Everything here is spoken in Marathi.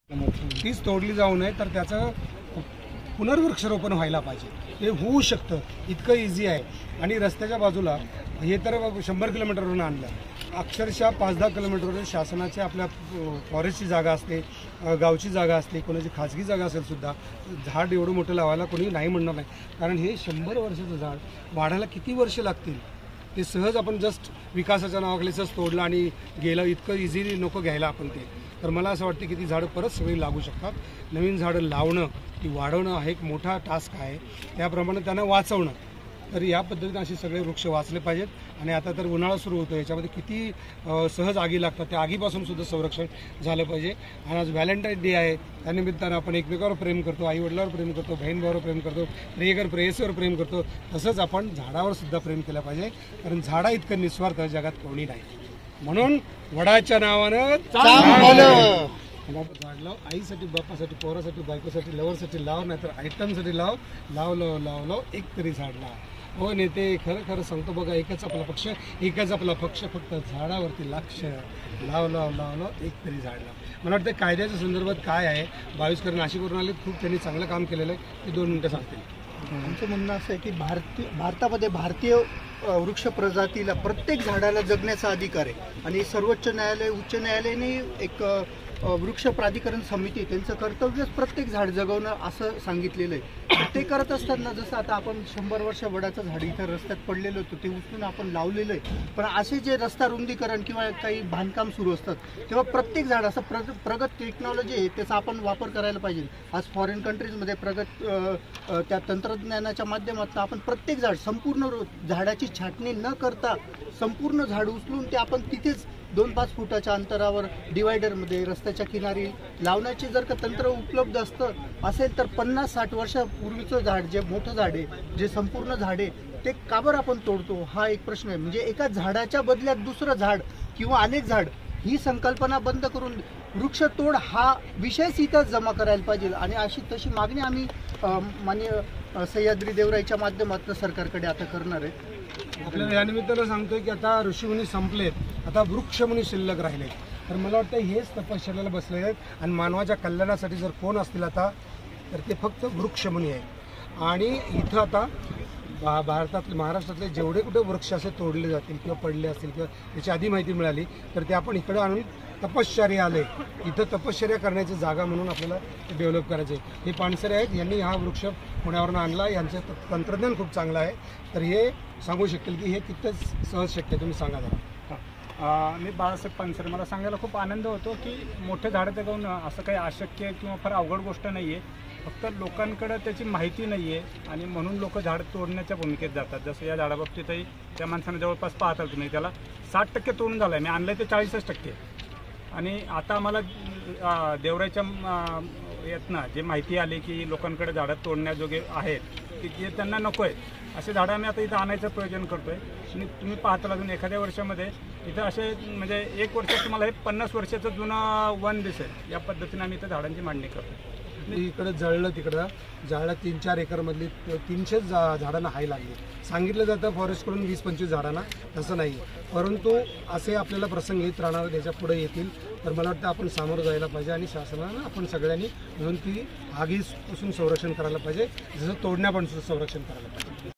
तीच तोडली जाऊ नये तर त्याचं पुनर्वृक्षारोपण व्हायला पाहिजे। हे होऊ शकतं, इतकं इझी आहे। आणि रस्त्याच्या बाजूला हे तर 100 किलोमीटरवरून आणलं, अक्षरशः 5-10 किलोमीटरवरून शासनाची आपल्या फॉरेस्टची जागा असते, गावची जागा असते, कोणाची खाजगी जागा असेल सुद्धा, झाड एवढं मोठं लावायला कोणी नाही म्हणणार नाही। कारण हे 100 वर्षाचं झाड वाढायला किती वर्ष लागतील, ते सहज आपण जस्ट विकासाच्या नावाखाली सहज तोडलं आणि गेलं, इतकं इझिली नको घ्यायला आपण ते। तर मला असं वाटतं की ती झाडं परत सगळी लागू शकतात। नवीन झाडं लावणं, ती वाढवणं हा एक मोठा टास्क आहे, त्याप्रमाणे त्यांना वाचवणं। तर या पद्धतीने असे सगळे वृक्ष वाचले पाहिजेत। आणि आता तर उन्हाळा सुरू होतो, याच्यामध्ये किती सहज आगी लागतात, त्या आगीपासून सुद्धा संरक्षण झालं पाहिजे। आणि आज व्हॅलेंटाईन डे आहे, त्यानिमित्तानं आपण एकमेकावर प्रेम करतो, आई वडिलांवर प्रेम करतो, बहीण भावावर प्रेम करतो, प्रियकर प्रेयसीवर प्रेम करतो, तसंच आपण झाडावर सुद्धा प्रेम केलं पाहिजे। कारण झाडा इतकं निस्वार्थ जगात कोणी नाही, म्हणून वडाच्या नावानं झाड लाव, आईसाठी, बापासाठी, पोरासाठी, बायकोसाठी, लवरसाठी लाव, नाहीतर आयटमसाठी लाव, लाव लाव लाव लाव, एक तरी झाड लाव। हो नेते, खरं खरं सांगतो बघा, एकच आपला पक्ष, एकच आपला पक्ष, फक्त झाडावरती लक्ष, लाव लाव लाव लाव, एक तरी झाड लाव। मला वाटतं कायद्याच्या संदर्भात काय आहे, 22 नाशिकवरून आले, खूप त्यांनी चांगलं काम केलेलं आहे, ते 2 मिनिटं सांगतील। आमचं म्हणणं असं आहे की भारतामध्ये भारतीय वृक्ष प्रजातीला प्रत्येक झाडाला जगण्याचा अधिकार आहे। आणि सर्वोच्च न्यायालय, उच्च न्यायालयाने एक वृक्ष प्राधिकरण समिती, त्यांचं कर्तव्यच प्रत्येक झाड जगवणं असं सांगितलेलं आहे। ते करत असताना जसं आता आपण 100 वर्ष वडाचं झाड इथं रस्त्यात पडलेलं होतं, ते उचलून आपण लावलेलं आहे। पण असे जे रस्ता रुंदीकरण किंवा काही बांधकाम सुरू असतात, तेव्हा प्रत्येक झाड असं प्रगत टेक्नॉलॉजी आहे, त्याचा आपण वापर करायला पाहिजे। आज फॉरेन कंट्रीजमध्ये त्या तंत्रज्ञानाच्या माध्यमातून आपण प्रत्येक झाड, संपूर्ण झाडाची छाटणी न करता संपूर्ण झाड उचलून ते आपण तिथेच 2-5 फुटाच्या अंतरावर डिवायडरमध्ये रस्त्याच्या किनारी लावण्याचे जर का तंत्र उपलब्ध असेल तर 50-60 वर्षापूर्वीचं झाड, जे मोठं झाड आहे, जे संपूर्ण झाड आहे, ते का बरं आपण तोडतो, हा एक प्रश्न आहे। म्हणजे एका झाडाच्या बदल्यात दुसरं झाड किंवा अनेक झाड, ही संकल्पना बंद करून वृक्षतोड हा विषयच इथं जमा करायला पाहिजे। आणि तशी मागणी आम्ही माननीय सह्याद्री देवराईच्या माध्यमातून सरकारकडे आता करणार आहे। आपल्याला या निमित्तानं सांगतोय की आता ऋषीमुनी संपलेत, आता वृक्षमुनी शिल्लक राहिलेत। तर मला वाटतं हेच तपश्चर्याला बसले आहेत आणि मानवाच्या कल्याणासाठी जर कोण असतील आता, तर ते फक्त वृक्षमुनी आहेत। आणि इथं आता भारतातले, महाराष्ट्रातले जेवढे कुठे वृक्ष असे तोडले जातील किंवा पडले असतील किंवा त्याची आधी माहिती मिळाली, तर ते आपण इकडे आणून तपश्चर्या आले, इथं तपश्चर्या करण्याची जागा म्हणून आपल्याला डेव्हलप करायचे। हे पानसरे आहेत, यांनी हा वृक्ष पुण्यावरून आणला, यांचं तंत्रज्ञान खूप चांगलं आहे। तर हे सांगू शकतील की हे किती सहज शक्य आहे, तुम्ही सांगा जरा। मी बाळासाहेब पानसरे, मला सांगायला खूप आनंद होतो की मोठे झाडं जगवणं असं काही अशक्य किंवा फार अवघड गोष्ट नाही आहे, फक्त लोकांकडं त्याची माहिती नाही आहे आणि म्हणून लोक झाड तोडण्याच्या भूमिकेत जातात। जसं या झाडाबाबतीतही त्या माणसाने जवळपास पाहता तुम्ही, त्याला 60% तोडून झालं आहे, मी आणलं ते 40%। आणि आता आम्हाला देवराईच्या यातनं जे माहिती आली की लोकांकडे झाडं तोडण्याजोगे आहेत, की जे त्यांना नको आहे, असे झाडं आम्ही आता इथं आणायचं प्रयोजन करतो आहे। आणि तुम्ही पाहताल अजून एखाद्या वर्षामध्ये इथं असे, म्हणजे 1 वर्षात तुम्हाला हे 50 वर्षाचं जुनं वन दिसेल, या पद्धतीने आम्ही इथं झाडांची मांडणी करतो। इकडं जळलं, तिकडं जाळलं, 3-4 एकरमधली 300 झाडांना हाय लागली। सांगितलं जातं फॉरेस्टकडून 20-25 झाडांना, तसं नाही। परंतु असे आपल्याला प्रसंग येत राहणार, त्याच्या पुढे येतील। तर मला वाटतं आपण सामोरं जायला पाहिजे आणि शासनानं आपण सगळ्यांनी मिळून ती आगीपासून संरक्षण करायला पाहिजे, जसं तोडण्यापासून संरक्षण करायला पाहिजे।